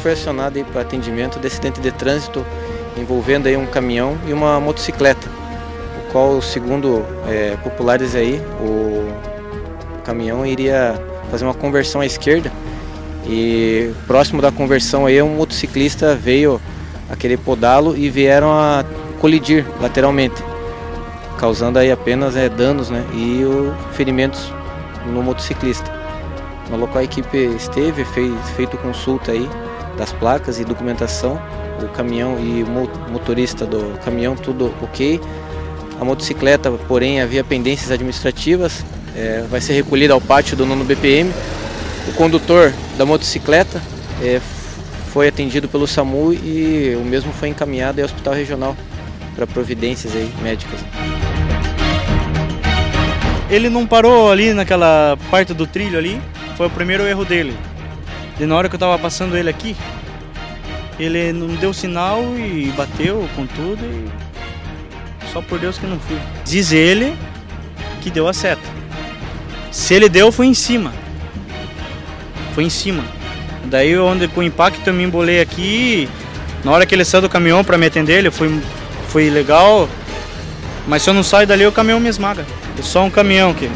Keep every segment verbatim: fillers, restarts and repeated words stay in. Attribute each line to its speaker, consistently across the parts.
Speaker 1: foi acionado para atendimento de acidente de trânsito envolvendo aí um caminhão e uma motocicleta, o qual, segundo é, populares aí, o caminhão iria fazer uma conversão à esquerda e próximo da conversão aí um motociclista veio a querer podá-lo e vieram a colidir lateralmente, causando aí apenas é, danos, né, e o, ferimentos no motociclista. No local a equipe esteve, fez feito consulta aí das placas e documentação, o caminhão e o motorista do caminhão tudo ok. A motocicleta, porém, havia pendências administrativas, é, vai ser recolhida ao pátio do nono B P M. O condutor da motocicleta é, foi atendido pelo SAMU e o mesmo foi encaminhado ao Hospital Regional para providências aí, médicas.
Speaker 2: Ele não parou ali naquela parte do trilho ali, foi o primeiro erro dele. E na hora que eu estava passando ele aqui, ele não deu sinal e bateu com tudo e só por Deus que não fui. Diz ele que deu a seta. Se ele deu, foi em cima. Foi em cima. Daí onde com o impacto eu me embolei aqui, na hora que ele saiu do caminhão para me atender, ele foi, foi legal, mas se eu não saio dali o caminhão me esmaga. É só um caminhão aqui.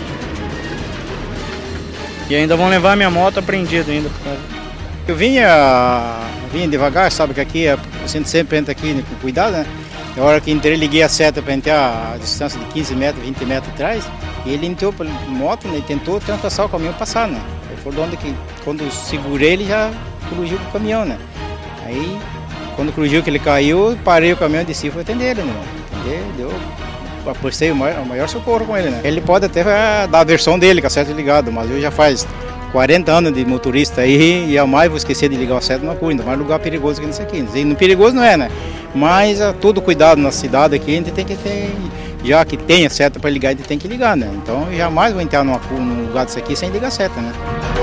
Speaker 2: E ainda vão levar minha moto apreendida ainda.
Speaker 3: Eu vinha, vinha devagar, sabe que aqui a gente sempre entra aqui com cuidado, né? Na hora que entrei, liguei a seta para entrar a distância de quinze metros, vinte metros atrás, e ele entrou pela moto, né, e tentou ultrapassar o caminhão passar, né? Foi onde que, quando segurei, ele já crujiu com o caminhão, né? Aí, quando crujiu que ele caiu, parei o caminhão, desci e fui atender ele, né? Atender, deu, apostei o maior, o maior socorro com ele, né? Ele pode até dar a versão dele, com a seta ligada, mas eu já faz quarenta anos de motorista aí e jamais vou esquecer de ligar o seta na rua, ainda mais lugar perigoso que nesse aqui. E perigoso não é, né? Mas a, todo cuidado na cidade aqui a gente tem que ter, já que tem a seta para ligar, a gente tem que ligar, né? Então eu jamais vou entrar numa, num lugar desse aqui sem ligar a seta, né?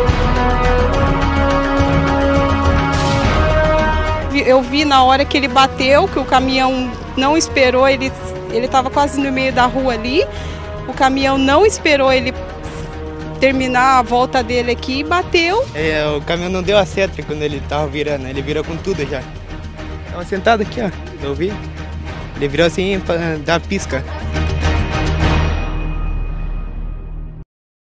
Speaker 4: Eu vi na hora que ele bateu, que o caminhão não esperou, ele ele estava quase no meio da rua ali, o caminhão não esperou ele terminar a volta dele aqui e bateu.
Speaker 5: É, o caminhão não deu a seta quando ele estava virando, ele virou com tudo já. Estava sentado aqui, ó, eu vi. Ele virou assim para dar pisca.